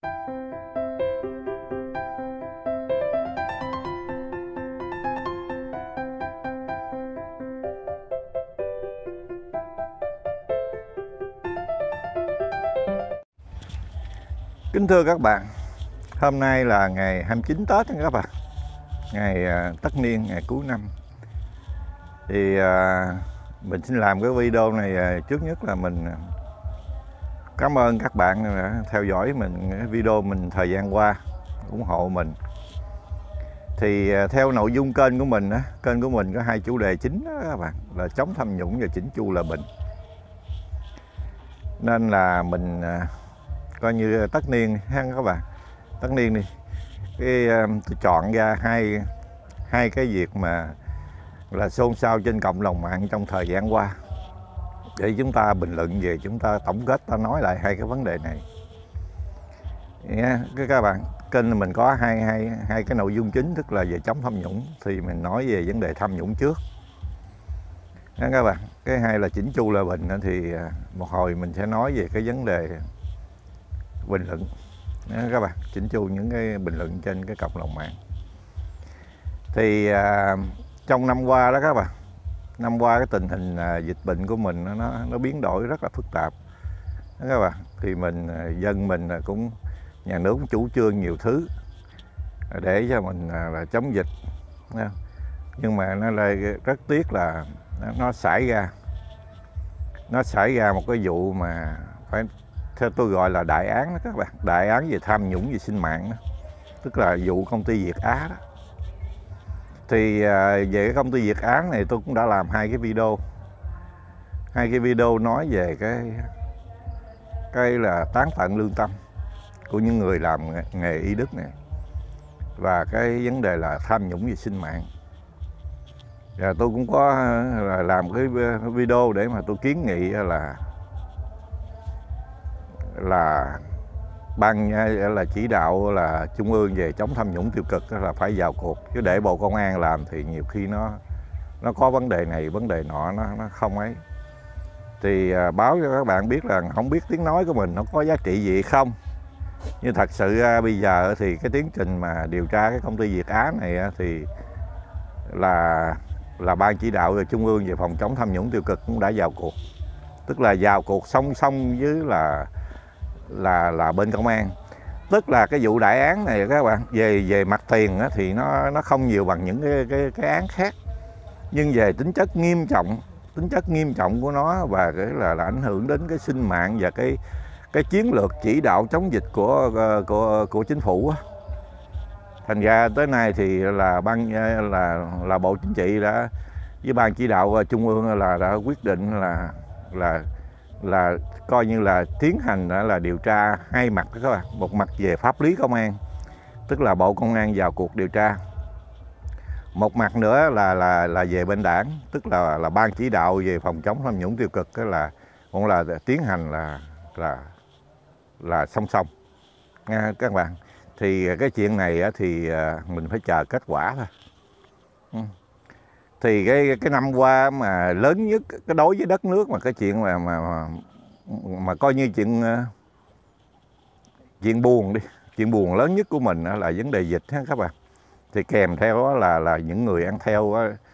Kính thưa các bạn, hôm nay là ngày 29 Tết nha các bạn, ngày tất niên, ngày cuối năm. Thì mình xin làm cái video này trước nhất là mình cảm ơn các bạn đã theo dõi mình video mình thời gian qua, ủng hộ mình. Thì theo nội dung kênh của mình á, kênh của mình có hai chủ đề chính đó các bạn, là chống tham nhũng và chỉnh chu hòa bình. Nên là mình coi như tất niên ha các bạn, tất niên đi, tôi chọn ra hai cái việc mà là xôn xao trên cộng đồng mạng trong thời gian qua để chúng ta bình luận về, chúng ta tổng kết, ta nói lại hai cái vấn đề này nha. Các bạn, kênh mình có hai cái nội dung chính, tức là về chống tham nhũng, thì mình nói về vấn đề tham nhũng trước nha các bạn. Cái hai là chỉnh chu hòa bình, thì một hồi mình sẽ nói về cái vấn đề bình luận nha các bạn, chỉnh chu những cái bình luận trên cái cộng đồng mạng. Thì trong năm qua đó các bạn, năm qua cái tình hình dịch bệnh của mình nó biến đổi rất là phức tạp đó các bạn. Thì dân mình cũng, nhà nước cũng chủ trương nhiều thứ để cho mình là chống dịch, nhưng mà nó lại rất tiếc là nó xảy ra một cái vụ mà phải, theo tôi gọi là đại án đó các bạn, đại án về tham nhũng về sinh mạng đó, tức là vụ công ty Việt Á đó. Thì về cái công ty Việt Á này tôi cũng đã làm hai cái video nói về cái là tán tận lương tâm của những người làm nghề y đức này, và cái vấn đề là tham nhũng về sinh mạng. Và tôi cũng có làm cái video để mà tôi kiến nghị là ban là chỉ đạo là trung ương về chống tham nhũng tiêu cực là phải vào cuộc, chứ để Bộ Công an làm thì nhiều khi nó có vấn đề này vấn đề nọ, nó không ấy. Thì báo cho các bạn biết là không biết tiếng nói của mình nó có giá trị gì không. Nhưng thật sự bây giờ thì cái tiến trình mà điều tra cái công ty Việt Á này thì là ban chỉ đạo trung ương về phòng chống tham nhũng tiêu cực cũng đã vào cuộc, tức là vào cuộc song song với là bên công an. Tức là cái vụ đại án này các bạn, về mặt tiền thì nó không nhiều bằng những cái án khác, nhưng về tính chất nghiêm trọng của nó, và cái là ảnh hưởng đến cái sinh mạng và cái chiến lược chỉ đạo chống dịch của chính phủ. Thành ra tới nay thì là là Bộ Chính trị đã với ban chỉ đạo trung ương là đã quyết định là coi như là tiến hành là điều tra hai mặt đó các bạn. Một mặt về pháp lý công an, tức là Bộ Công an vào cuộc điều tra. Một mặt nữa là về bên đảng, tức là ban chỉ đạo về phòng chống tham nhũng tiêu cực, cũng là tiến hành là song song nha các bạn. Thì cái chuyện này thì mình phải chờ kết quả thôi. Thì cái năm qua mà lớn nhất cái đối với đất nước, mà cái chuyện mà coi như chuyện buồn đi, chuyện buồn lớn nhất của mình là vấn đề dịch ha các bạn. Thì kèm theo đó là những người ăn theo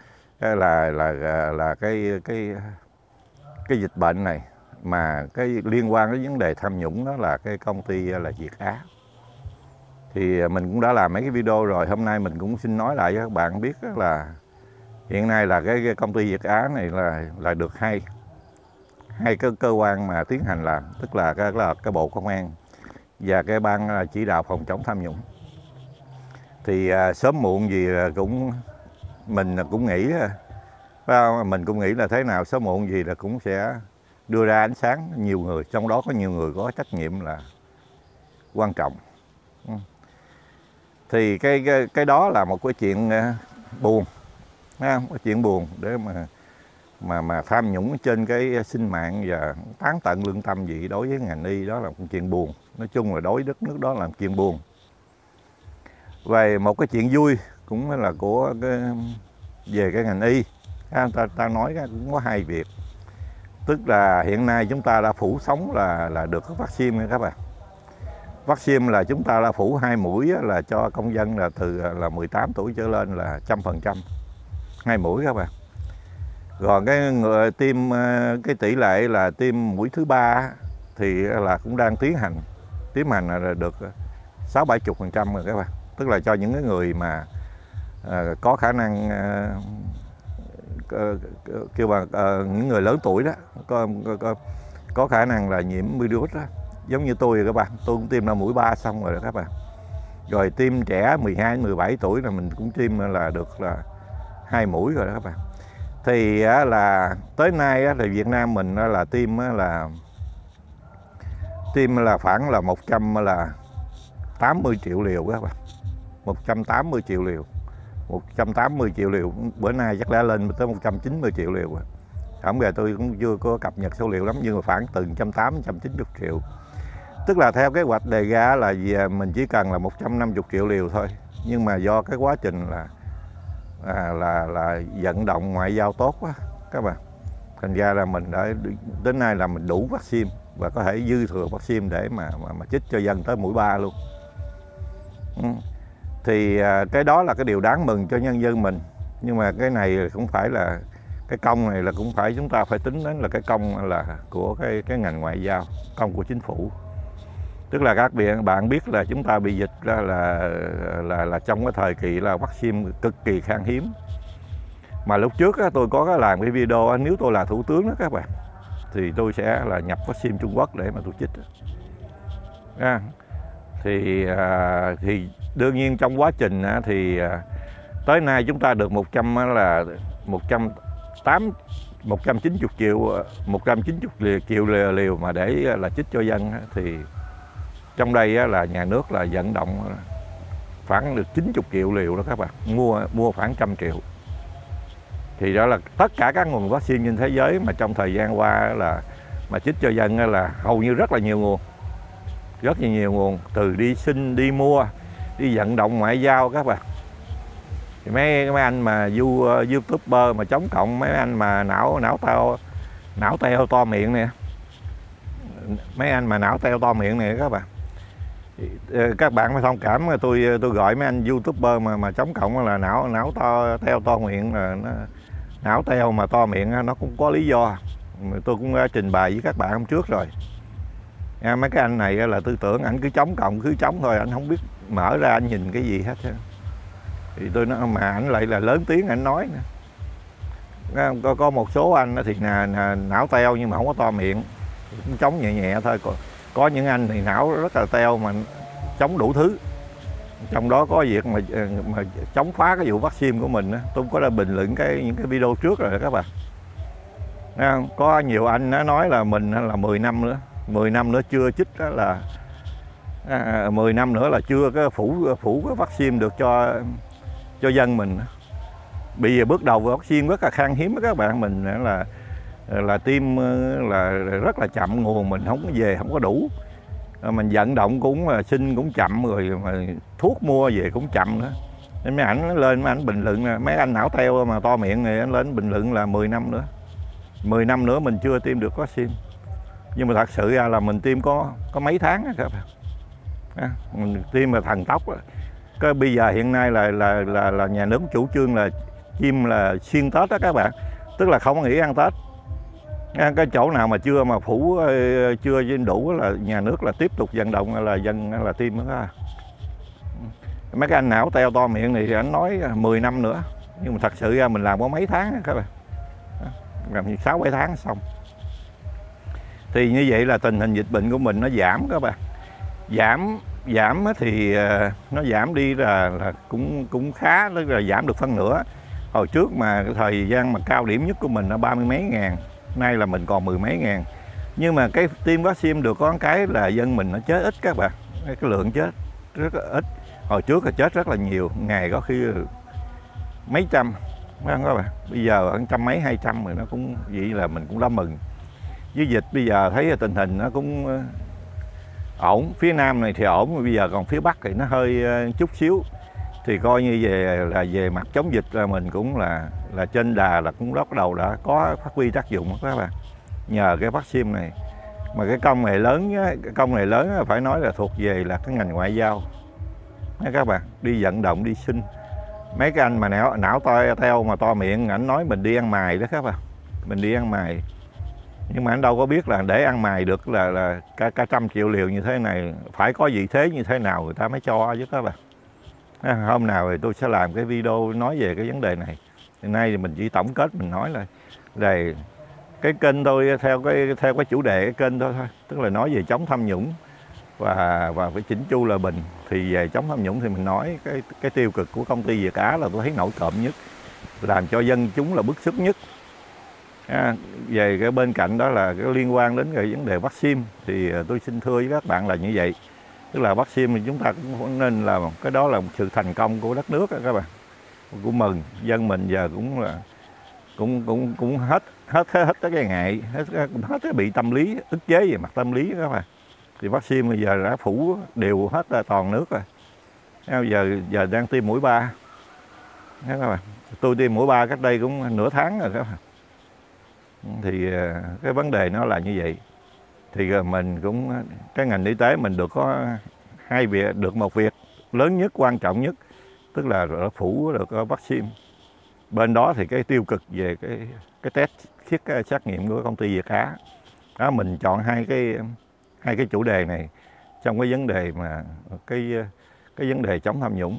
là cái dịch bệnh này, mà cái liên quan đến vấn đề tham nhũng đó là cái công ty là Việt Á. Thì mình cũng đã làm mấy cái video rồi, hôm nay mình cũng xin nói lại cho các bạn biết là hiện nay là cái công ty Việt Á này là được hai cái cơ quan mà tiến hành làm, tức là cái Bộ Công an và cái ban chỉ đạo phòng chống tham nhũng. Thì sớm muộn gì mình cũng nghĩ là thế nào sớm muộn gì là cũng sẽ đưa ra ánh sáng nhiều người, trong đó có nhiều người có trách nhiệm là quan trọng. Thì cái đó là một cái chuyện buồn, cái chuyện buồn để mà tham nhũng trên cái sinh mạng và tán tận lương tâm gì đối với ngành y, đó là một chuyện buồn. Nói chung là đối với đất nước đó là một chuyện buồn. Về một cái chuyện vui cũng là về cái ngành y, ta nói cũng có hai việc. Tức là hiện nay chúng ta đã phủ sóng là được cái vaccine nha các bạn. Vaccine là chúng ta là phủ 2 mũi là cho công dân là từ là 18 tuổi trở lên là 100%, 2 mũi các bạn. Còn cái người tiêm cái tỷ lệ là tiêm mũi thứ 3 thì là cũng đang tiến hành là được 60-70% rồi các bạn. Tức là cho những cái người mà có khả năng kêu bằng những người lớn tuổi đó, có khả năng là nhiễm virus đó. Giống như tôi rồi các bạn, tôi cũng tiêm là mũi 3 xong rồi đó các bạn. Rồi tiêm trẻ 12-17 tuổi là mình cũng tiêm là được là 2 mũi rồi đó các bạn. Thì là tới nay thì Việt Nam mình là tiêm là khoảng là 180 triệu liều các bạn. 180 triệu liều. 180 triệu liều, bữa nay chắc đã lên tới 190 triệu liều rồi. Không giờ tôi cũng chưa có cập nhật số liệu lắm, nhưng mà khoảng từ 180-190 triệu. Tức là theo kế hoạch đề ra là mình chỉ cần là 150 triệu liều thôi. Nhưng mà do cái quá trình là vận động ngoại giao tốt quá các bạn, thành ra là mình đã đến nay là mình đủ vaccine và có thể dư thừa vaccine để mà chích cho dân tới mũi 3 luôn. Thì cái đó là cái điều đáng mừng cho nhân dân mình. Nhưng mà cái này cũng phải là cái công này là cũng phải chúng ta phải tính đến là cái công là của cái ngành ngoại giao, công của chính phủ. Tức là các bạn biết là chúng ta bị dịch ra là trong cái thời kỳ là vaccine cực kỳ khan hiếm. Mà lúc trước tôi có làm cái video nếu tôi là thủ tướng đó các bạn, thì tôi sẽ là nhập vaccine Trung Quốc để mà tôi chích. Thì đương nhiên trong quá trình thì tới nay chúng ta được 190 triệu liều mà để là chích cho dân. Thì trong đây là nhà nước là vận động khoảng được 90 triệu liều đó các bạn, mua khoảng 100 triệu. Thì đó là tất cả các nguồn vaccine trên thế giới mà trong thời gian qua là mà chích cho dân là hầu như rất là nhiều nguồn. Rất là nhiều nguồn, từ đi xin, đi mua, đi vận động ngoại giao các bạn. Thì mấy anh mà YouTuber mà chống cộng, mấy anh mà não teo to miệng nè, mấy anh mà não teo to miệng này các bạn, các bạn phải thông cảm, tôi gọi mấy anh YouTuber mà chống cộng là não teo to miệng, là nó não teo mà to miệng, nó cũng có lý do. Tôi cũng đã trình bày với các bạn hôm trước rồi. Mấy cái anh này là tư tưởng ảnh cứ chống cộng, cứ chống thôi, anh không biết mở ra anh nhìn cái gì hết. Thì tôi nói mà ảnh lại là lớn tiếng ảnh nói nữa. Có một số anh thì não teo nhưng mà không có to miệng, cũng chống nhẹ nhẹ thôi. Có những anh thì não rất là teo mà chống đủ thứ. Trong đó có việc mà chống phá cái vụ vaccine của mình. Tôi có đã bình luận những cái video trước rồi các bạn. Có nhiều anh nói là mình là 10 năm nữa chưa chích đó là 10 năm nữa là chưa cái phủ cái vaccine được cho dân mình. Bây giờ bước đầu vaccine rất là khan hiếm các bạn, mình là tiêm là rất là chậm, nguồn mình không có về, không có đủ. Mình vận động cũng xin cũng chậm, rồi mà thuốc mua về cũng chậm nữa. Nên mấy ảnh lên, mấy ảnh bình luận là mấy anh não teo mà to miệng này, anh lên bình luận là 10 năm nữa. 10 năm nữa mình chưa tiêm được vaccine. Nhưng mà thật sự ra là mình tiêm có mấy tháng các bạn. Mình tiêm là thần tốc. Cái bây giờ hiện nay là nhà nước chủ trương là tiêm là xuyên Tết đó các bạn. Tức là không có nghỉ ăn Tết. Cái chỗ nào mà chưa mà phủ chưa đủ là nhà nước là tiếp tục vận động là dân là tiêm đó. Mấy cái anh não teo to miệng này thì anh nói 10 năm nữa, nhưng mà thật sự ra mình làm có mấy tháng các bạn, làm 6-7 tháng xong. Thì như vậy là tình hình dịch bệnh của mình nó giảm các bạn. Giảm thì nó giảm đi là cũng khá, tức là giảm được phân nửa. Hồi trước mà cái thời gian mà cao điểm nhất của mình là 30 mấy ngàn, nay là mình còn 10 mấy ngàn. Nhưng mà cái tiêm vaccine được có cái là dân mình nó chết ít các bạn, cái lượng chết rất là ít. Hồi trước là chết rất là nhiều, ngày có khi mấy trăm các bạn. Bây giờ ở 100 mấy 200 rồi, nó cũng vậy là mình cũng đã mừng. Với dịch bây giờ thấy tình hình nó cũng ổn, phía Nam này thì ổn, bây giờ còn phía Bắc thì nó hơi chút xíu. Thì coi như về mặt chống dịch là mình cũng là trên đà, là cũng bắt đầu đã có phát huy tác dụng các bạn. Nhờ cái vaccine này Mà cái công này lớn á, cái công này lớn phải nói là thuộc về là cái ngành ngoại giao nha các bạn. Đi vận động, đi xin mấy cái anh mà não to theo mà to miệng, ảnh nói mình đi ăn mày đó các bạn, mình đi ăn mày. Nhưng mà anh đâu có biết là để ăn mày được là cả 100 triệu liều như thế này phải có vị thế như thế nào người ta mới cho chứ các bạn. Hôm nào thì tôi sẽ làm cái video nói về cái vấn đề này. Hiện nay thì mình chỉ tổng kết, mình nói là về cái kênh tôi theo cái chủ đề cái kênh thôi, tức là nói về chống tham nhũng và phải chỉnh chu là bình. Thì về chống tham nhũng thì mình nói cái tiêu cực của công ty Việt Á là tôi thấy nổi cộm nhất, làm cho dân chúng là bức xúc nhất. Về cái bên cạnh đó là cái liên quan đến cái vấn đề vaccine thì tôi xin thưa với các bạn là như vậy, tức là vaccine thì chúng ta cũng nên là cái đó là một sự thành công của đất nước đó các bạn, cũng mừng dân mình giờ cũng là cũng hết cái ngại, hết cái bị tâm lý ức chế về mặt tâm lý các bạn. Thì vaccine bây giờ đã phủ đều hết toàn nước rồi, giờ đang tiêm mũi 3 các bạn. Tôi tiêm mũi 3 cách đây cũng nửa tháng rồi các bạn. Thì cái vấn đề nó là như vậy. Thì mình cũng, cái ngành y tế mình được có hai việc, được một việc lớn nhất, quan trọng nhất, tức là phủ được vaccine. Bên đó thì cái tiêu cực về cái test xét nghiệm của công ty Việt Á đó, mình chọn hai cái chủ đề này trong cái vấn đề mà cái vấn đề chống tham nhũng.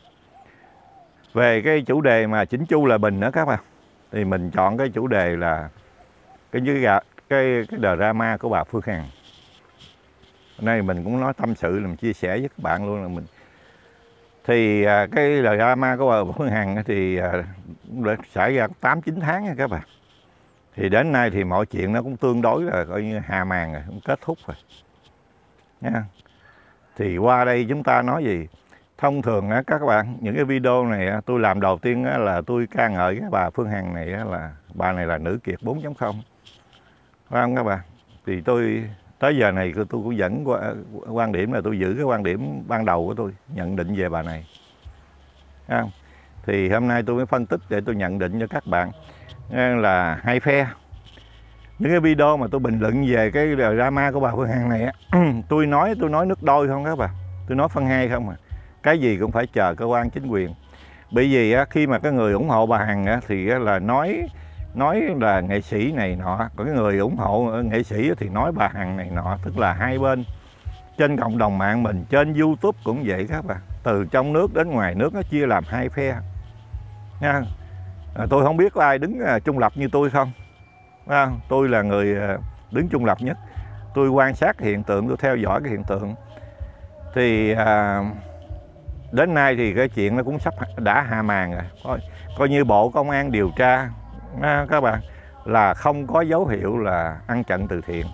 Về cái chủ đề mà chỉnh chu là bình đó các bạn, thì mình chọn cái chủ đề là cái drama của bà Phương Hằng. Hôm nay mình cũng nói tâm sự, làm chia sẻ với các bạn luôn là mình. Thì cái drama của bà Phương Hằng thì đã xảy ra 8-9 tháng nha các bạn. Thì đến nay thì mọi chuyện nó cũng tương đối là coi như hạ màn rồi, cũng kết thúc rồi nha. Thì qua đây chúng ta nói gì? Thông thường các bạn, những cái video này tôi làm đầu tiên là tôi ca ngợi cái bà Phương Hằng này, là bà này là nữ kiệt 4.0, phải không các bạn? Thì tôi tới giờ này tôi cũng vẫn quan điểm là tôi giữ cái quan điểm ban đầu của tôi, nhận định về bà này. Thấy không? Thì hôm nay tôi mới phân tích để tôi nhận định cho các bạn là hai phe. Những cái video mà tôi bình luận về cái drama của bà Phương Hằng này tôi nói nước đôi không các bạn, tôi nói phân hai không à. Cái gì cũng phải chờ cơ quan chính quyền. Bởi vì khi mà cái người ủng hộ bà Hằng thì là nói là nghệ sĩ này nọ, còn cái người ủng hộ nghệ sĩ thì nói bà Hằng này nọ, tức là hai bên. Trên cộng đồng mạng mình, trên YouTube cũng vậy các bạn, từ trong nước đến ngoài nước nó chia làm hai phe nha. Tôi không biết có ai đứng trung lập như tôi không. Tôi là người đứng trung lập nhất. Tôi quan sát hiện tượng, tôi theo dõi cái hiện tượng. Thì đến nay thì cái chuyện nó cũng đã hạ màn rồi. Coi như Bộ Công an điều tra các bạn là không có dấu hiệu là ăn chặn từ thiện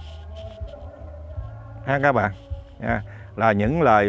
các bạn. Là những lời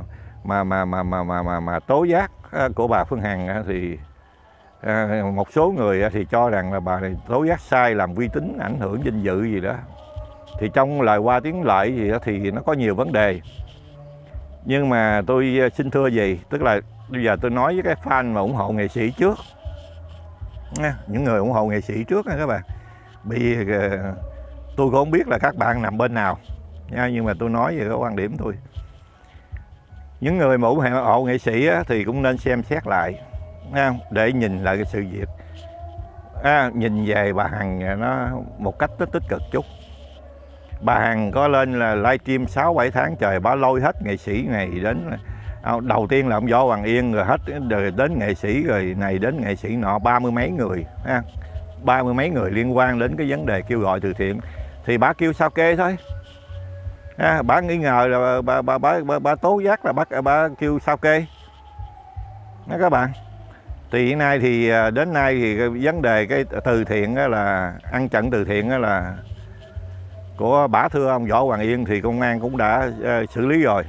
mà tố giác của bà Phương Hằng thì một số người thì cho rằng là bà này tố giác sai, làm uy tín, ảnh hưởng danh dự gì đó. Thì trong lời qua tiếng lại gì đó thì nó có nhiều vấn đề. Nhưng mà tôi xin thưa gì, tức là bây giờ tôi nói với cái fan mà ủng hộ nghệ sĩ trước, những người ủng hộ nghệ sĩ trước nha các bạn. Vì tôi cũng không biết là các bạn nằm bên nào nha, nhưng mà tôi nói về cái quan điểm tôi. Những người mà ủng hộ nghệ sĩ thì cũng nên xem xét lại để nhìn lại cái sự việc, nhìn về bà Hằng nó một cách tích cực chút. Bà Hằng có lên là livestream 6-7 tháng trời, bà lôi hết nghệ sĩ này đến, đầu tiên là ông Võ Hoàng Yên, rồi hết rồi đến nghệ sĩ, rồi này đến nghệ sĩ nọ, 30 mấy người, 30 mấy người liên quan đến cái vấn đề kêu gọi từ thiện. Thì bà kêu sao kê thôi, bà nghi ngờ là bà tố giác là bà kêu sao kê đó các bạn. Thì hiện nay thì đến nay thì cái vấn đề cái từ thiện là ăn chặn từ thiện là của bả thưa ông Võ Hoàng Yên thì công an cũng đã xử lý rồi,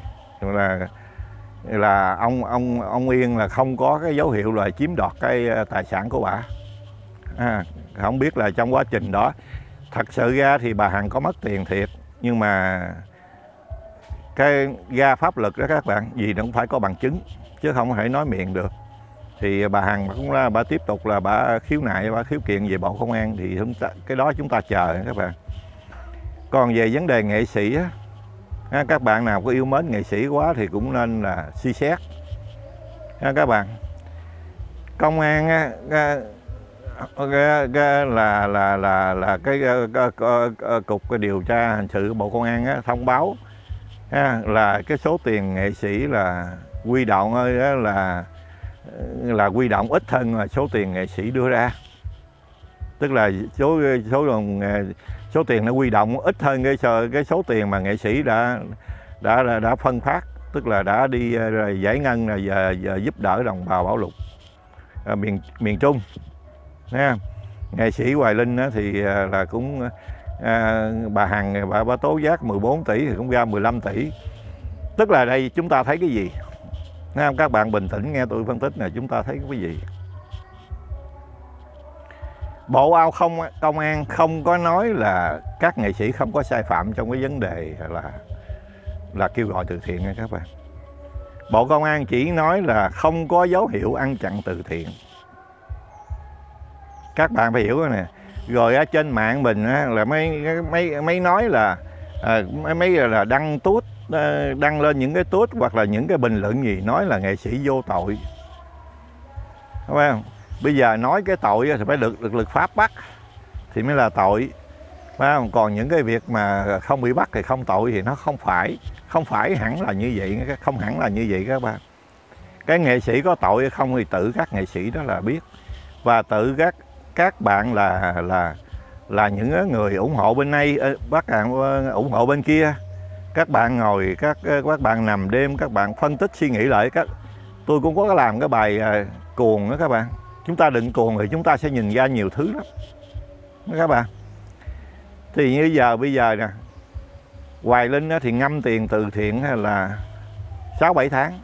là ông Yên là không có cái dấu hiệu là chiếm đoạt cái tài sản của bả. Không biết là trong quá trình đó thật sự ra thì bà Hằng có mất tiền thiệt, nhưng mà cái ra pháp luật đó các bạn, gì nó cũng phải có bằng chứng chứ không thể nói miệng được. Thì bà Hằng cũng là bà tiếp tục là bà khiếu nại, bà khiếu kiện về Bộ Công an, thì cái đó chúng ta chờ các bạn. Còn về vấn đề nghệ sĩ á, các bạn nào có yêu mến nghệ sĩ quá thì cũng nên là suy xét các bạn. Công an á, là cái cục điều tra hình sự Bộ Công an á, thông báo là cái số tiền nghệ sĩ là huy động là huy động ít hơn là số tiền nghệ sĩ đưa ra, tức là số tiền nó huy động ít hơn cái số tiền mà nghệ sĩ đã phân phát, tức là đã đi giải ngân là giờ giúp đỡ đồng bào bão lụt miền Trung nha. Nghệ sĩ Hoài Linh thì là cũng bà Hằng bà tố giác 14 tỷ thì cũng ra 15 tỷ. Tức là đây chúng ta thấy cái gì? Các bạn bình tĩnh nghe tôi phân tích này, chúng ta thấy cái gì? Bộ Công an không có nói là các nghệ sĩ không có sai phạm trong cái vấn đề là kêu gọi từ thiện nha các bạn. Bộ Công an chỉ nói là không có dấu hiệu ăn chặn từ thiện. Các bạn phải hiểu nè. Rồi ở trên mạng mình là mấy nói là mấy là đăng lên những cái tweet hoặc là những cái bình luận gì nói là nghệ sĩ vô tội, đúng không? Bây giờ nói cái tội thì phải được lực pháp bắt thì mới là tội, phải không? Còn những cái việc mà không bị bắt thì không tội thì nó không phải hẳn là như vậy, không hẳn là như vậy các bạn. Cái nghệ sĩ có tội hay không thì tự các nghệ sĩ đó là biết, và tự các bạn là những người ủng hộ bên này, các bạn ủng hộ bên kia, các bạn ngồi các bạn nằm đêm, các bạn phân tích suy nghĩ lại. Tôi cũng có làm cái bài cuồng đó các bạn. Chúng ta đừng cuồng thì chúng ta sẽ nhìn ra nhiều thứ lắm các bạn. Thì như bây giờ nè, Hoài Linh thì ngâm tiền từ thiện là 6-7 tháng,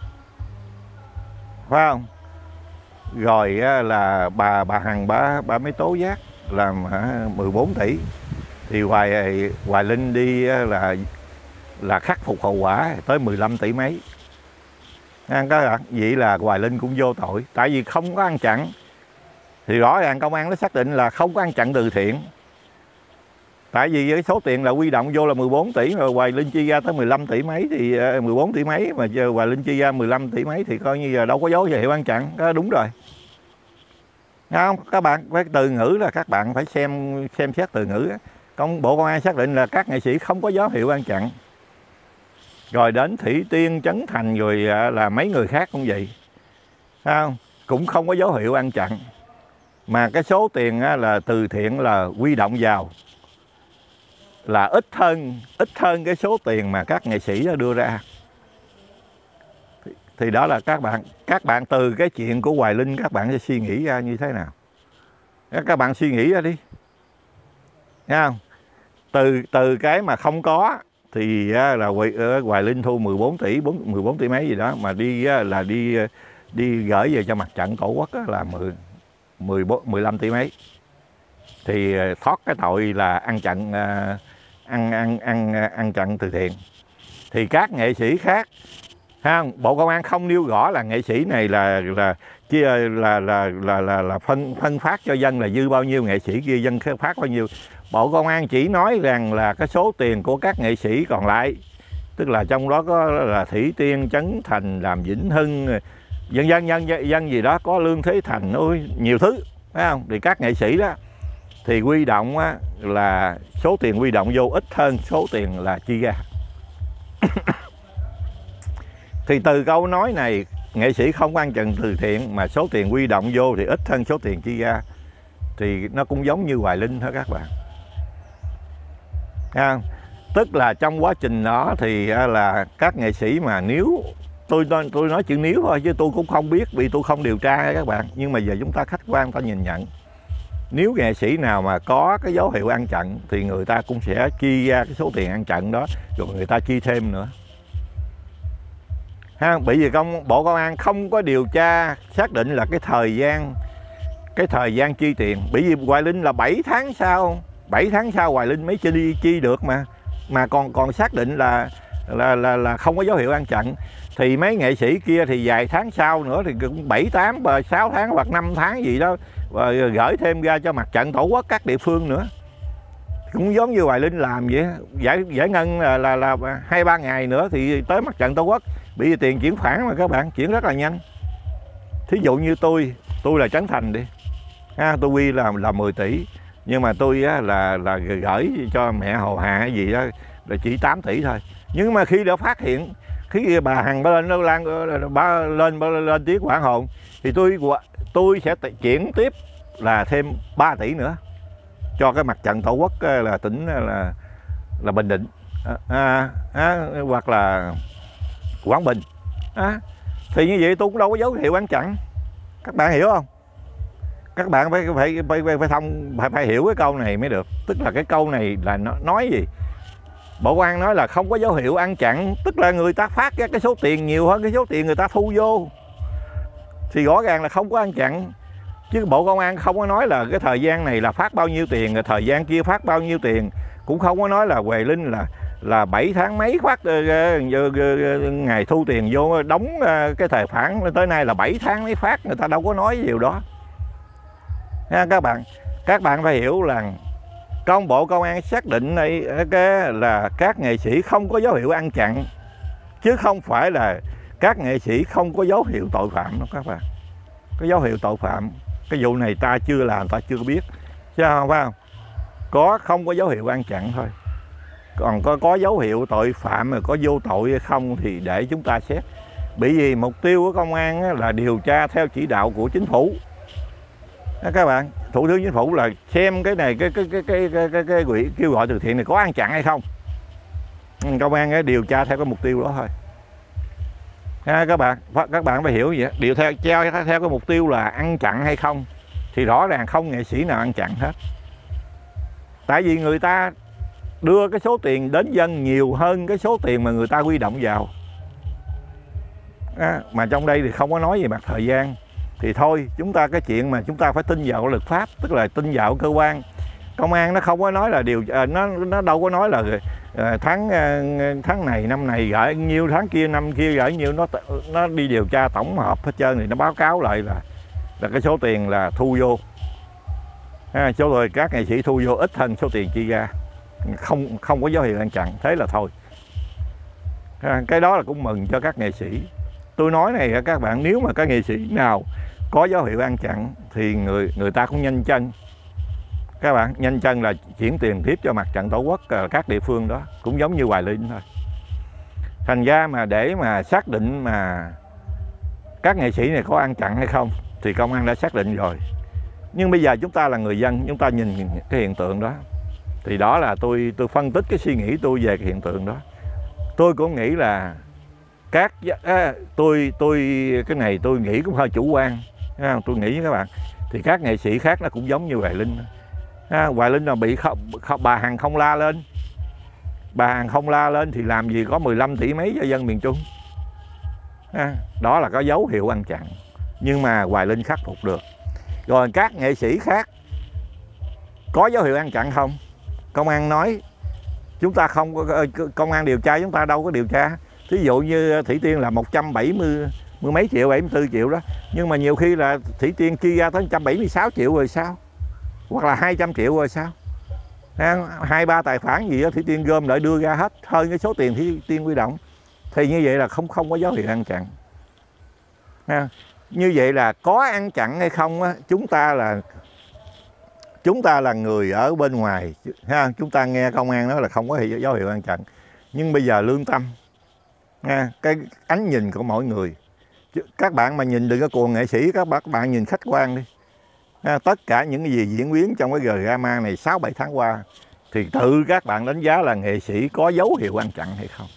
phải không? Rồi là bà Hằng bà mới tố giác làm 14 tỷ. Thì Hoài Linh đi là khắc phục hậu quả tới 15 tỷ mấy. Các bạn, vậy là Hoài Linh cũng vô tội, tại vì không có ăn chặn. Thì rõ ràng công an nó xác định là không có ăn chặn từ thiện. Tại vì cái số tiền là huy động vô là 14 tỷ rồi Hoài Linh chi ra tới 15 tỷ mấy thì 14 tỷ mấy mà giờ Hoài Linh chi ra 15 tỷ mấy thì coi như giờ đâu có dấu hiệu ăn chặn. Đó đúng rồi. Không, các bạn phải từ ngữ là các bạn phải xem xét từ ngữ. Bộ Công an xác định là các nghệ sĩ không có dấu hiệu ăn chặn. Rồi đến Thủy Tiên, Trấn Thành rồi là mấy người khác cũng vậy, không? Cũng không có dấu hiệu ăn chặn. Mà cái số tiền là từ thiện là huy động vào là ít hơn cái số tiền mà các nghệ sĩ đưa ra. Thì đó là các bạn từ cái chuyện của Hoài Linh các bạn sẽ suy nghĩ ra như thế nào. Các bạn suy nghĩ ra đi, thấy không? Từ cái mà không có thì là Hoài Linh thu 14 tỷ mấy gì đó mà đi gửi về cho mặt trận Tổ quốc là 15 tỷ mấy. Thì thoát cái tội là ăn chặn từ thiện. Thì các nghệ sĩ khác, Bộ Công an không nêu rõ là nghệ sĩ này là phân phát cho dân là dư bao nhiêu, nghệ sĩ kia dân phát bao nhiêu. Bộ Công an chỉ nói rằng là cái số tiền của các nghệ sĩ còn lại, tức là trong đó có là Thủy Tiên, Trấn Thành, Đàm Vĩnh Hưng, dân gì đó, có Lương Thế Thành, nhiều thứ, phải không? Thì các nghệ sĩ đó thì huy động là số tiền huy động vô ít hơn số tiền là chi ra. Thì từ câu nói này, nghệ sĩ không ăn chặn từ thiện mà số tiền huy động vô thì ít hơn số tiền chi ra, thì nó cũng giống như Hoài Linh thôi các bạn. Tức là trong quá trình đó thì là các nghệ sĩ mà nếu tôi nói chữ nếu thôi chứ tôi cũng không biết vì tôi không điều tra các bạn, nhưng mà giờ chúng ta khách quan ta nhìn nhận, nếu nghệ sĩ nào mà có cái dấu hiệu ăn chặn thì người ta cũng sẽ chi ra cái số tiền ăn chặn đó rồi người ta chi thêm nữa. Bởi vì Bộ Công an không có điều tra xác định là cái thời gian chi tiền. Bởi vì Hoài Linh là 7 tháng sau Hoài Linh mới chi được mà còn xác định là không có dấu hiệu ăn chặn. Thì mấy nghệ sĩ kia thì vài tháng sau nữa thì cũng 7, 8, 6 tháng hoặc 5 tháng gì đó và gửi thêm ra cho mặt trận Tổ quốc các địa phương nữa. Cũng giống như Hoài Linh làm vậy, giải ngân là 2-3 ngày nữa thì tới mặt trận Tổ quốc, bị tiền chuyển khoản mà các bạn, chuyển rất là nhanh. Thí dụ như tôi là Trấn Thành đi, tôi quy là 10 tỷ, nhưng mà tôi là gửi cho mẹ Hồ Hà hay gì đó là chỉ 8 tỷ thôi. Nhưng mà khi đã phát hiện, khi bà Hằng lên tiếng hoảng hồn, thì tôi sẽ chuyển tiếp là thêm 3 tỷ nữa cho cái mặt trận Tổ quốc là tỉnh là Bình Định, hoặc là Quảng Bình. Thì như vậy tôi cũng đâu có dấu hiệu ăn chặn, các bạn hiểu không? Các bạn phải hiểu cái câu này mới được. Tức là cái câu này là nó nói gì? Bộ Công an nói là không có dấu hiệu ăn chặn, tức là người ta phát ra cái số tiền nhiều hơn cái số tiền người ta thu vô, thì rõ ràng là không có ăn chặn. Chứ Bộ Công an không có nói là cái thời gian này là phát bao nhiêu tiền, rồi thời gian kia phát bao nhiêu tiền. Cũng không có nói là Hoài Linh là 7 tháng mấy phát ngày thu tiền vô đóng cái tài khoản tới nay là 7 tháng mấy phát, người ta đâu có nói điều đó. Các bạn phải hiểu là Bộ Công an xác định đây là các nghệ sĩ không có dấu hiệu ăn chặn, chứ không phải là các nghệ sĩ không có dấu hiệu tội phạm đâu các bạn. Có dấu hiệu tội phạm, cái vụ này ta chưa làm, ta chưa biết, chứ không phải không? Không có dấu hiệu ăn chặn thôi. Còn có dấu hiệu tội phạm mà có vô tội hay không thì để chúng ta xét. Bởi vì mục tiêu của công an là điều tra theo chỉ đạo của chính phủ. Các bạn, Thủ tướng Chính phủ là xem cái này, cái quỹ kêu gọi từ thiện này có ăn chặn hay không. Công an điều tra theo cái mục tiêu đó thôi. Các bạn phải hiểu vậy. Điều theo cái mục tiêu là ăn chặn hay không, thì rõ ràng không nghệ sĩ nào ăn chặn hết. Tại vì người ta đưa cái số tiền đến dân nhiều hơn cái số tiền mà người ta huy động vào. Mà trong đây thì không có nói về mặt thời gian. Thì thôi, chúng ta cái chuyện mà chúng ta phải tin vào luật pháp, tức là tin vào cơ quan. Công an nó không có nói là nó đâu có nói là tháng này năm này gửi nhiêu, tháng kia năm kia gửi nhiêu, nó đi điều tra tổng hợp hết trơn, thì nó báo cáo lại là cái số tiền là thu vô. Số rồi các nghệ sĩ thu vô ít hơn số tiền chi ra, không có dấu hiệu ăn chặn, thế là thôi. Cái đó là cũng mừng cho các nghệ sĩ. Tôi nói này các bạn, nếu mà các nghệ sĩ nào có dấu hiệu ăn chặn thì người ta cũng nhanh chân. Các bạn, nhanh chân là chuyển tiền tiếp cho mặt trận Tổ quốc các địa phương đó, cũng giống như Hoài Linh thôi. Thành ra mà để mà xác định mà các nghệ sĩ này có ăn chặn hay không thì công an đã xác định rồi. Nhưng bây giờ chúng ta là người dân, chúng ta nhìn cái hiện tượng đó, thì đó là tôi phân tích cái suy nghĩ tôi về cái hiện tượng đó. Tôi cũng nghĩ là cái này tôi nghĩ cũng hơi chủ quan. Tôi nghĩ với các bạn, thì các nghệ sĩ khác nó cũng giống như Hoài Linh. Hoài Linh là bị bà Hằng không la lên. Bà Hằng không la lên thì làm gì có 15 tỷ mấy cho dân miền Trung. Đó là có dấu hiệu ăn chặn. Nhưng mà Hoài Linh khắc phục được. Rồi các nghệ sĩ khác có dấu hiệu ăn chặn không? Công an nói chúng ta không có, công an điều tra chúng ta đâu có điều tra. Thí dụ như Thủy Tiên là 170 mấy triệu, 74 triệu đó. Nhưng mà nhiều khi là Thủy Tiên chi ra tới 176 triệu rồi sao? Hoặc là 200 triệu rồi sao? 2-3 tài khoản gì đó Thủy Tiên gom lại đưa ra hết hơn cái số tiền Thủy Tiên huy động. Thì như vậy là không có dấu hiệu ăn chặn. Như vậy là có ăn chặn hay không á, chúng ta là người ở bên ngoài, chúng ta nghe công an nói là không có dấu hiệu ăn chặn. Nhưng bây giờ lương tâm, cái ánh nhìn của mỗi người, các bạn mà nhìn đừng có cuồng nghệ sĩ, các bạn nhìn khách quan đi. Tất cả những cái gì diễn biến trong cái drama này 6-7 tháng qua thì tự các bạn đánh giá là nghệ sĩ có dấu hiệu ăn chặn hay không.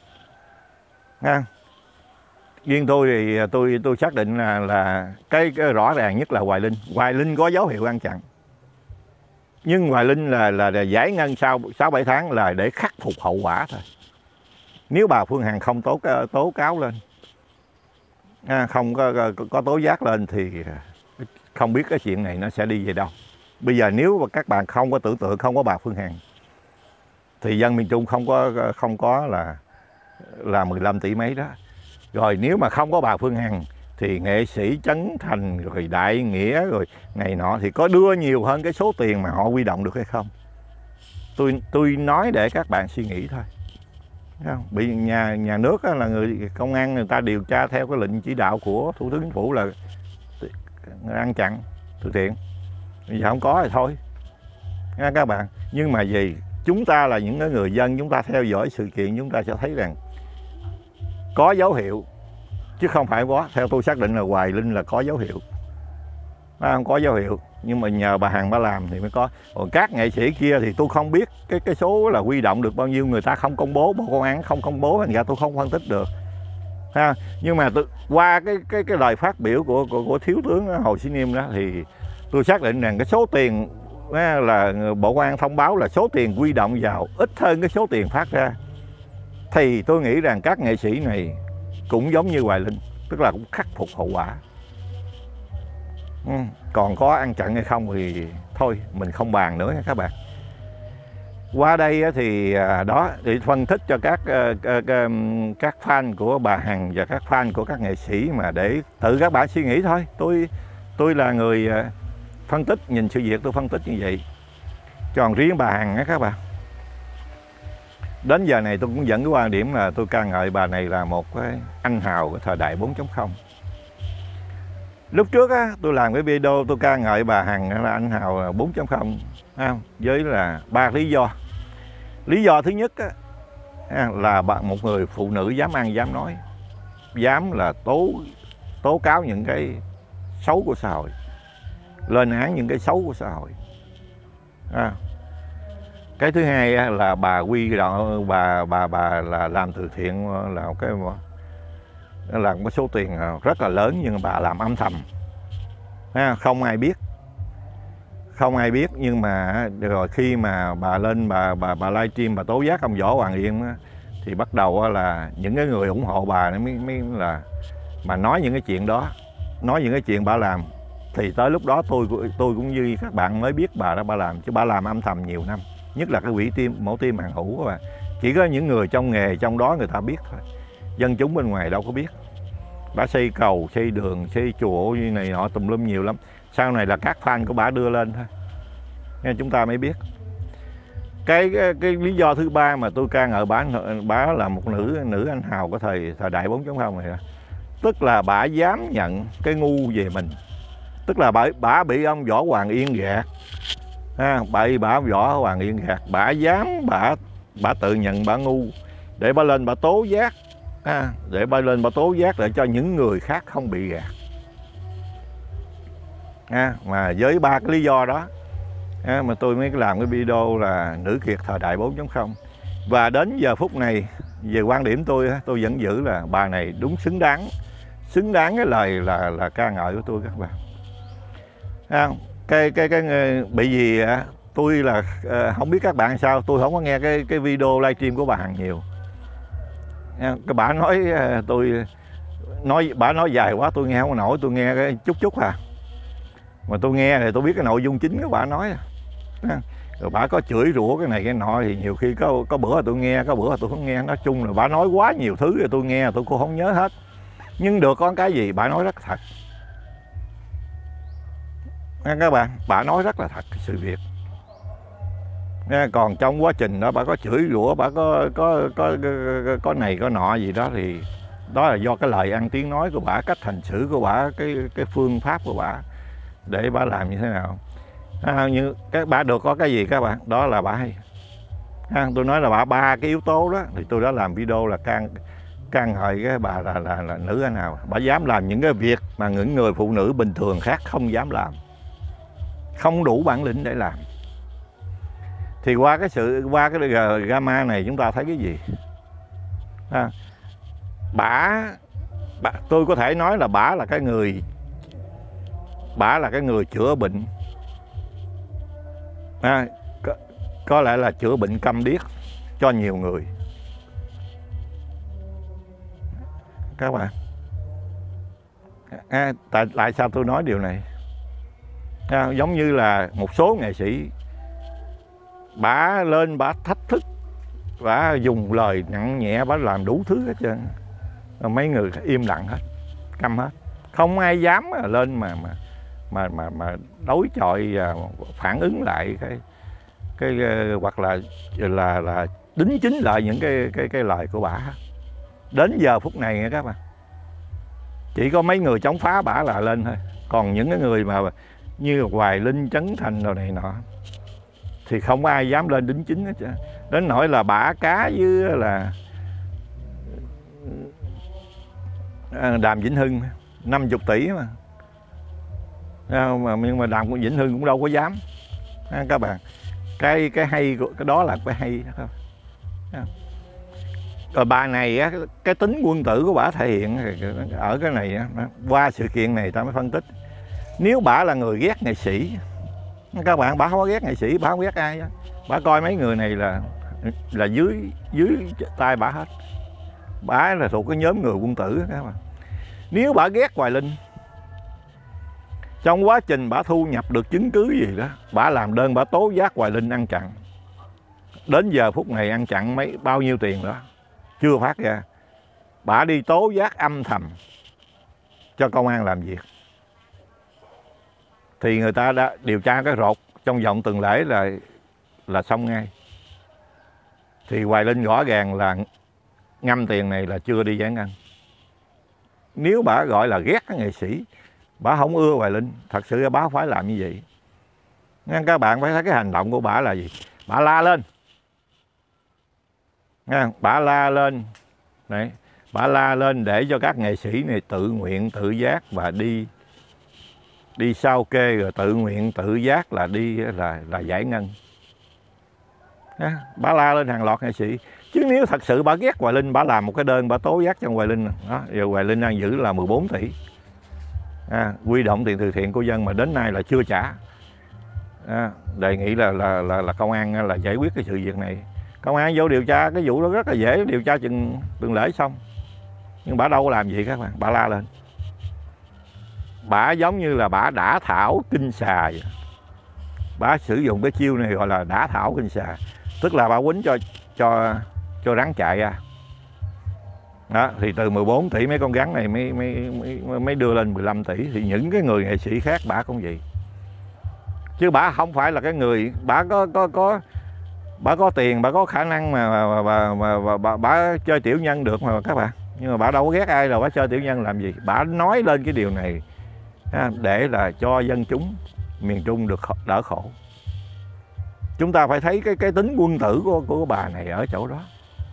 Riêng tôi thì tôi xác định là cái rõ ràng nhất là Hoài Linh có dấu hiệu ăn chặn. Nhưng Hoài Linh là giải ngân sau 6-7 tháng là để khắc phục hậu quả thôi. Nếu bà Phương Hằng không tố cáo lên, không có tố giác lên thì không biết cái chuyện này nó sẽ đi về đâu. Bây giờ nếu mà các bạn không có tưởng tượng không có bà Phương Hằng thì dân miền Trung không có là 15 tỷ mấy đó. Rồi nếu mà không có bà Phương Hằng thì nghệ sĩ Trấn Thành rồi Đại Nghĩa rồi này nọ thì có đưa nhiều hơn cái số tiền mà họ huy động được hay không. tôi nói để các bạn suy nghĩ thôi. Thấy không? Bị nhà nước á, là người công an người ta điều tra theo cái lệnh chỉ đạo của Thủ tướng Chính phủ là ngăn chặn từ thiện. Bây giờ không có thì thôi nha các bạn. Nhưng mà gì, chúng ta là những người dân, chúng ta theo dõi sự kiện, chúng ta sẽ thấy rằng có dấu hiệu, chứ không phải có. Theo tôi xác định là Hoài Linh là có dấu hiệu, không có dấu hiệu, nhưng mà nhờ bà Hằng bà làm thì mới có. Còn các nghệ sĩ kia thì tôi không biết cái số là huy động được bao nhiêu, người ta không công bố, Bộ Công an không công bố, thành ra tôi không phân tích được ha. Nhưng mà qua cái lời phát biểu của thiếu tướng Hồ Sĩ Niêm đó thì tôi xác định rằng cái số tiền là Bộ Công an thông báo là số tiền huy động vào ít hơn cái số tiền phát ra, thì tôi nghĩ rằng các nghệ sĩ này cũng giống như Hoài Linh, tức là cũng khắc phục hậu quả. Còn có ăn chặn hay không thì thôi mình không bàn nữa nha các bạn. Qua đây thì đó, để phân tích cho các fan của bà Hằng và các fan của các nghệ sĩ, mà để tự các bạn suy nghĩ thôi. Tôi là người phân tích, nhìn sự việc tôi phân tích như vậy. Còn riêng bà Hằng á các bạn, đến giờ này tôi cũng dẫn cái quan điểm là tôi ca ngợi bà này là một cái anh hào của thời đại 4.0. Lúc trước á, tôi làm cái video tôi ca ngợi bà Hằng là anh hào 4.0 với là 3 lý do. Lý do thứ nhất á, là một người phụ nữ dám ăn dám nói, dám là tố cáo những cái xấu của xã hội, lên án những cái xấu của xã hội. Cái thứ hai là bà bà là làm từ thiện, là một cái số tiền rất là lớn, nhưng bà làm âm thầm, không ai biết. Nhưng mà rồi khi mà bà lên bà livestream bà tố giác ông Võ Hoàng Yên thì bắt đầu là những cái người ủng hộ bà mới là mà nói những cái chuyện đó, nói những cái chuyện bà làm. Thì tới lúc đó tôi cũng như các bạn mới biết bà đó bà làm, chứ bà làm âm thầm nhiều năm. Nhất là cái mổ tim Hàng Hữu của bà, chỉ có những người trong nghề trong đó người ta biết thôi, dân chúng bên ngoài đâu có biết. Bà xây cầu, xây đường, xây chùa như này nọ tùm lum nhiều lắm. Sau này là các fan của bà đưa lên thôi, nên chúng ta mới biết. Cái lý do thứ ba mà tôi ca ngợi bà là một nữ anh hào của thời đại 4.0 này, tức là bà dám nhận cái ngu về mình. Tức là bà bị ông Võ Hoàng Yên gạt, bà Võ Hoàng Yên gạt, bà dám bà tự nhận bà ngu để bà lên bà tố giác, để cho những người khác không bị gạt. Mà với 3 cái lý do đó mà tôi mới làm cái video là nữ kiệt thời đại 4.0. Và đến giờ phút này, về quan điểm tôi vẫn giữ là bà này đúng xứng đáng cái lời là ca ngợi của tôi các bạn. Cái bị gì tôi là không biết các bạn sao, tôi không có nghe cái video livestream của bà Hằng nhiều. Cái bà nói dài quá tôi nghe không nổi, tôi nghe cái chút mà tôi nghe thì tôi biết cái nội dung chính của bà nói. Rồi bà có chửi rủa cái này cái nọ thì nhiều khi có bữa tôi nghe, có bữa tôi không nghe. Nói chung là bà nói quá nhiều thứ rồi tôi nghe tôi cũng không nhớ hết, nhưng được có cái gì bà nói rất thật các bạn. Bà nói rất là thật sự việc. Còn trong quá trình đó bà có chửi rủa, bà có này có nọ gì đó thì đó là do cái lời ăn tiếng nói của bà, cách hành xử của bà, cái phương pháp của bà để bà làm như thế nào. Như bà được có cái gì các bạn, đó là bà hay. Tôi nói là bà 3 cái yếu tố đó thì tôi đã làm video là can ngợi cái bà là nữ anh nào. Bà dám làm những cái việc mà những người phụ nữ bình thường khác không dám làm, không đủ bản lĩnh để làm. Thì qua cái drama này chúng ta thấy cái gì? Tôi có thể nói là bà là cái người chữa bệnh, có lẽ là chữa bệnh câm điếc cho nhiều người các bạn. Tại sao tôi nói điều này? Giống như là một số nghệ sĩ, bà lên bà thách thức, bà dùng lời nặng nhẹ, bà làm đủ thứ hết trơn. Mấy người im lặng hết, câm hết, không ai dám lên mà đối chọi và phản ứng lại hoặc là đính chính lại những cái lời của bả. Đến giờ phút này nha các bạn, chỉ có mấy người chống phá bả là lên thôi, còn những cái người mà như Hoài Linh, Trấn Thành rồi này nọ thì không có ai dám lên đính chính hết. Đến nỗi là bả cá với là Đàm Vĩnh Hưng 50 tỷ mà. Nhưng mà Đàm Vĩnh Hưng cũng đâu có dám các bạn. Cái hay cái đó là cái hay đó. Rồi bà này á, cái tính quân tử của bả thể hiện ở cái này á, qua sự kiện này ta mới phân tích. Nếu bả là người ghét nghệ sĩ, các bạn, bả không có ghét nghệ sĩ, bả không ghét ai á. Bả coi mấy người này là dưới tay bả hết. Bả là thuộc cái nhóm người quân tử các bạn. Nếu bả ghét Hoài Linh, trong quá trình bả thu nhập được chứng cứ gì đó, bả làm đơn bả tố giác Hoài Linh ăn chặn. Đến giờ phút này ăn chặn bao nhiêu tiền đó chưa phát ra. Bả đi tố giác âm thầm cho công an làm việc, thì người ta đã điều tra cái rột trong vòng tuần lễ là xong ngay. Thì Hoài Linh rõ ràng là ngâm tiền này là chưa đi giải ngân. Nếu bả gọi là ghét cái nghệ sĩ, bả không ưa Hoài Linh, thật sự bả phải làm như vậy. Nên các bạn phải thấy cái hành động của bả là gì? Bả la lên, bả la lên đấy, bả la lên để cho các nghệ sĩ này tự nguyện tự giác và đi sao kê, rồi tự nguyện tự giác là đi là giải ngân. Bả la lên hàng loạt nghệ sĩ. Chứ nếu thật sự bả ghét Hoài Linh, bả làm một cái đơn bả tố giác cho Hoài Linh đó. Giờ Hoài Linh đang giữ là 14 tỷ quy động tiền từ thiện của dân mà đến nay là chưa trả. Đề nghị là công an là giải quyết cái sự việc này. Công an vô điều tra cái vụ đó rất là dễ, điều tra tuần lễ xong. Nhưng bả đâu có làm gì các bạn, bả la lên. Bả giống như là bả đả thảo kinh xà vậy. Bả sử dụng cái chiêu này gọi là đả thảo kinh xà, tức là bả quýnh cho rắn chạy ra. Đó, thì từ 14 tỷ mấy con rắn này mới đưa lên 15 tỷ. Thì những cái người nghệ sĩ khác bả cũng vậy. Chứ bả không phải là cái người bả bả có tiền, bả có khả năng mà bả chơi tiểu nhân được mà các bạn. Nhưng mà bả đâu có ghét ai đâu, bả chơi tiểu nhân làm gì. Bả nói lên cái điều này để là cho dân chúng miền Trung được đỡ khổ. Chúng ta phải thấy cái tính quân tử của bà này ở chỗ đó.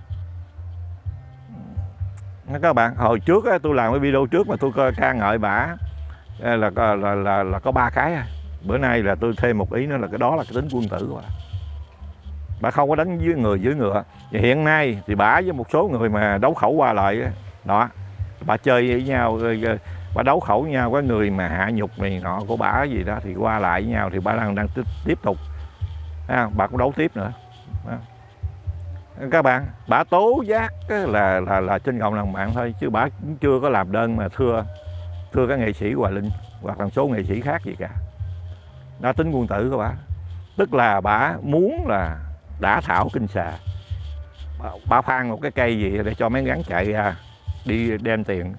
Các bạn, hồi trước tôi làm cái video trước mà tôi ca ngợi bả là có 3 cái. Bữa nay là tôi thêm một ý nữa là cái đó là cái tính quân tử của bà không có đánh dưới ngựa. Và hiện nay thì bả với một số người mà đấu khẩu qua lại đó, bà chơi với nhau, bà đấu khẩu với nhau. Cái người mà hạ nhục này nọ của bả gì đó thì qua lại với nhau, thì bà đang tiếp tục bà cũng đấu tiếp nữa. Các bạn, bả tố giác là trên cộng đồng mạng thôi, chứ bả cũng chưa có làm đơn mà thưa các nghệ sĩ Hoài Linh hoặc là số nghệ sĩ khác gì cả. Đó, tính quân tử của bả, tức là bả muốn là đả thảo kinh xà. Bả phan một cái cây gì để cho mấy rắn chạy ra đi đem tiền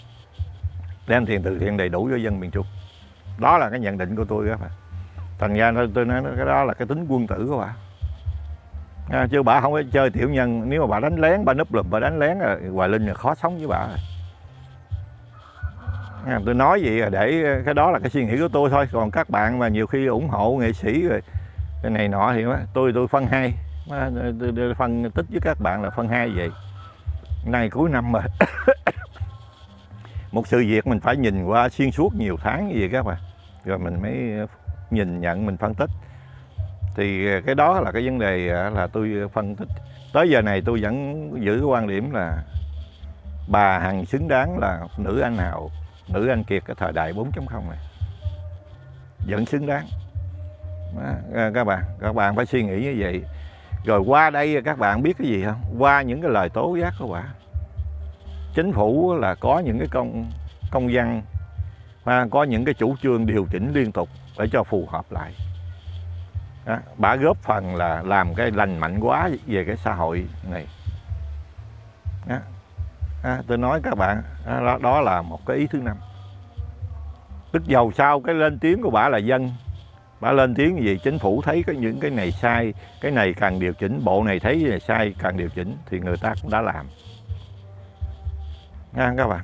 từ thiện đầy đủ cho dân miền Trung. Đó là cái nhận định của tôi các bạn. Thành ra tôi nói cái đó là cái tính quân tử của bả. Chứ bà không có chơi tiểu nhân. Nếu mà bà đánh lén, bà núp lùm, bà đánh lén Hoài Linh là khó sống với bà. Tôi nói vậy là để cái đó là cái suy nghĩ của tôi thôi. Còn các bạn mà nhiều khi ủng hộ nghệ sĩ rồi cái này nọ thì tôi phân hai. Tôi phân tích với các bạn là phân hai vậy. Nay cuối năm mà một sự việc mình phải nhìn qua xuyên suốt nhiều tháng như vậy các bạn, rồi mình mới nhìn nhận, mình phân tích. Thì cái đó là cái vấn đề là tôi phân tích. Tới giờ này tôi vẫn giữ cái quan điểm là bà Hằng xứng đáng là nữ anh hào, nữ anh kiệt cái thời đại 4.0 này. Vẫn xứng đáng. Các bạn phải suy nghĩ như vậy. Rồi qua đây các bạn biết cái gì không? Qua những cái lời tố giác của bà, chính phủ là có những cái công văn, có những cái chủ trương điều chỉnh liên tục để cho phù hợp lại. Đó, bà góp phần là làm cái lành mạnh quá về cái xã hội này. Tôi nói các bạn, đó là một cái ý thứ năm. Tức dầu sao cái lên tiếng của bà là dân Bả lên tiếng gì chính phủ thấy có những cái này sai, cái này cần điều chỉnh, bộ này thấy là sai cần điều chỉnh thì người ta cũng đã làm nha các bạn.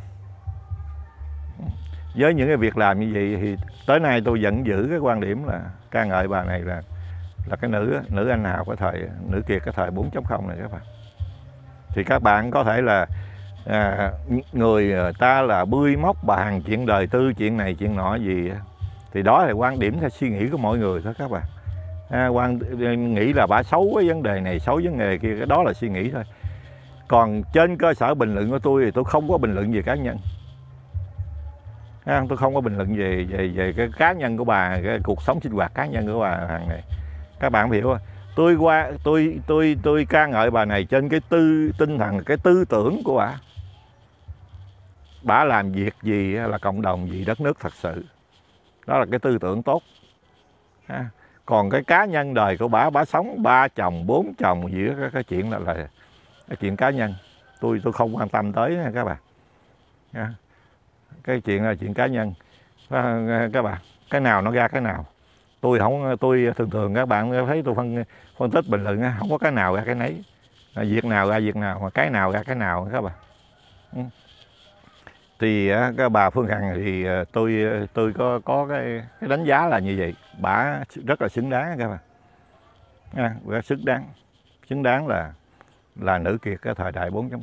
Với những cái việc làm như vậy thì tới nay tôi vẫn giữ cái quan điểm là ca ngợi bà này là cái nữ anh hào cái thời nữ kiệt cái thời 4.0 này các bạn. Thì các bạn có thể là người ta là bươi móc bà Hằng chuyện đời tư, chuyện này chuyện nọ gì, thì đó là quan điểm theo suy nghĩ của mọi người thôi các bạn. Nghĩ là bà xấu cái vấn đề này, xấu vấn đề kia, cái đó là suy nghĩ thôi. Còn trên cơ sở bình luận của tôi thì tôi không có bình luận về cá nhân. Tôi không có bình luận về cái cá nhân của bà, cái cuộc sống sinh hoạt cá nhân của bà Hằng này. Các bạn hiểu không? Tôi ca ngợi bà này trên cái tinh thần, cái tư tưởng của bà. Bà làm việc gì là cộng đồng, vì đất nước thật sự. Đó là cái tư tưởng tốt. Còn cái cá nhân đời của bà sống 3 chồng 4 chồng gì đó, cái chuyện là cái chuyện cá nhân. Tôi không quan tâm tới nha các bạn. Cái chuyện là chuyện cá nhân các bạn. Cái nào nó ra cái nào. Tôi thường các bạn thấy tôi phân tích bình luận không có cái nào ra cái nấy. Việc nào ra việc nào, mà cái nào ra cái nào các bạn. Thì cái bà Phương Hằng thì tôi có cái đánh giá là như vậy. Bà rất là xứng đáng các bạn. Rất xứng đáng là nữ kiệt cái thời đại 4.0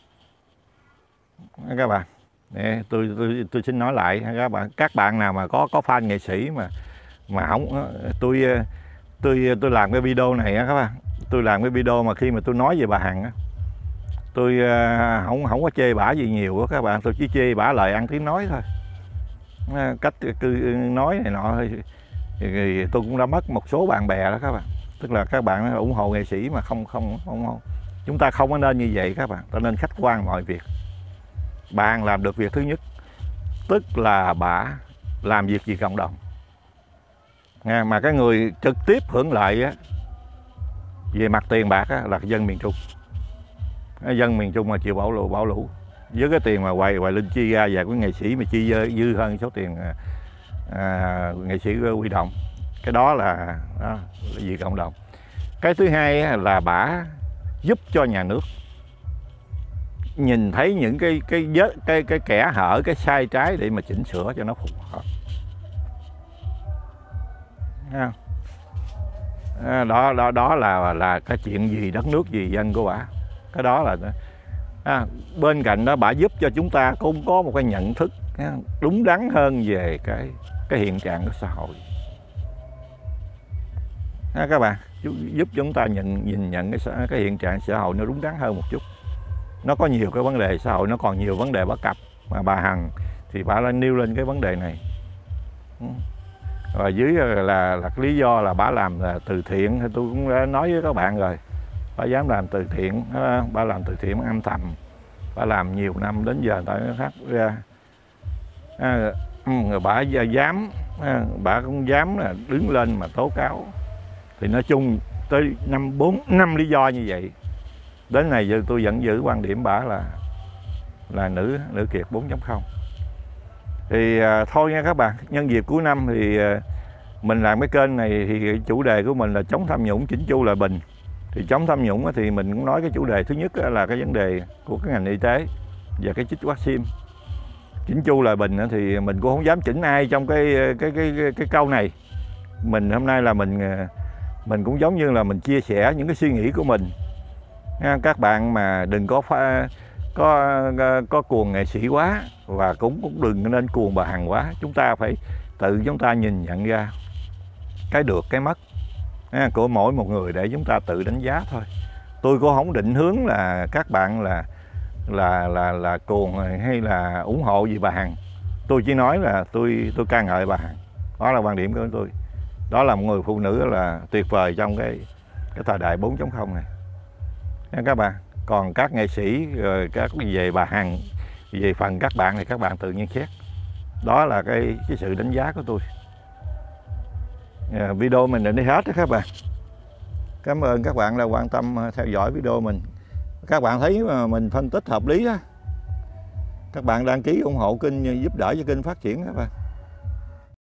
các bạn. Tôi xin nói lại các bạn nào mà có fan nghệ sĩ mà không, tôi làm cái video này các bạn. Tôi làm cái video mà khi mà tôi nói về bà Hằng á, tôi không có chê bả gì nhiều đó các bạn. Tôi chỉ chê bả lời ăn tiếng nói thôi, cách cứ nói này nọ thôi. Thì tôi cũng đã mất một số bạn bè đó các bạn. Tức là các bạn ủng hộ nghệ sĩ mà không chúng ta không có nên như vậy các bạn. Ta nên khách quan mọi việc. Bà Hằng làm được việc thứ nhất, tức là bả làm việc vì cộng đồng. Mà cái người trực tiếp hưởng lợi á, về mặt tiền bạc á, là dân miền Trung. Dân miền Trung mà chịu bão lũ với cái tiền mà Hoài Linh chi ra, và của nghệ sĩ mà chi dư hơn số tiền nghệ sĩ huy động. Cái đó là vì cộng đồng. Cái thứ hai là bả giúp cho nhà nước nhìn thấy những cái kẽ hở, cái sai trái để mà chỉnh sửa cho nó phù hợp. Đó là cái chuyện gì đất nước gì dân của bả. Cái đó là bên cạnh đó bả giúp cho chúng ta cũng có một cái nhận thức đúng đắn hơn về cái hiện trạng của xã hội. Các bạn giúp chúng ta nhìn nhận cái hiện trạng xã hội nó đúng đắn hơn một chút. Nó có nhiều cái vấn đề xã hội, nó còn nhiều vấn đề bất cập, mà bà Hằng thì bà đã nêu lên cái vấn đề này. Rồi dưới là cái lý do là bà làm là từ thiện, thì tôi cũng đã nói với các bạn rồi. Bà dám làm từ thiện, bà làm từ thiện âm thầm, bà làm nhiều năm đến giờ tại nó khác ra. Rồi bà cũng dám là đứng lên mà tố cáo. Thì nói chung tới 4 lý do như vậy. Đến này giờ tôi vẫn giữ quan điểm bả là nữ kiệt 4.0. Thì thôi nha các bạn, nhân dịp cuối năm thì mình làm cái kênh này thì chủ đề của mình là chống tham nhũng, chỉnh chu hòa bình. Thì chống tham nhũng thì mình cũng nói cái chủ đề thứ nhất là cái vấn đề của cái ngành y tế và cái chích vaccine. Chỉnh chu hòa bình thì mình cũng không dám chỉnh ai trong cái câu này. Mình hôm nay là mình cũng giống như là mình chia sẻ những cái suy nghĩ của mình. Các bạn mà đừng có cuồng nghệ sĩ quá, và cũng đừng nên cuồng bà Hằng quá. Chúng ta phải chúng ta nhìn nhận ra cái được cái mất của mỗi một người để chúng ta tự đánh giá thôi. Tôi cũng không định hướng là các bạn là cuồng hay là ủng hộ gì bà Hằng. Tôi chỉ nói là tôi ca ngợi bà Hằng. Đó là quan điểm của tôi. Đó là một người phụ nữ là tuyệt vời trong cái thời đại 4.0 này nha các bạn. Còn các nghệ sĩ rồi các về bà Hằng, về phần các bạn thì các bạn tự nhiên xét. Đó là cái sự đánh giá của tôi. Video mình đến đây hết đó các bạn. Cảm ơn các bạn đã quan tâm theo dõi video mình. Các bạn thấy mà mình phân tích hợp lý đó, các bạn đăng ký ủng hộ kênh, giúp đỡ cho kênh phát triển các bạn.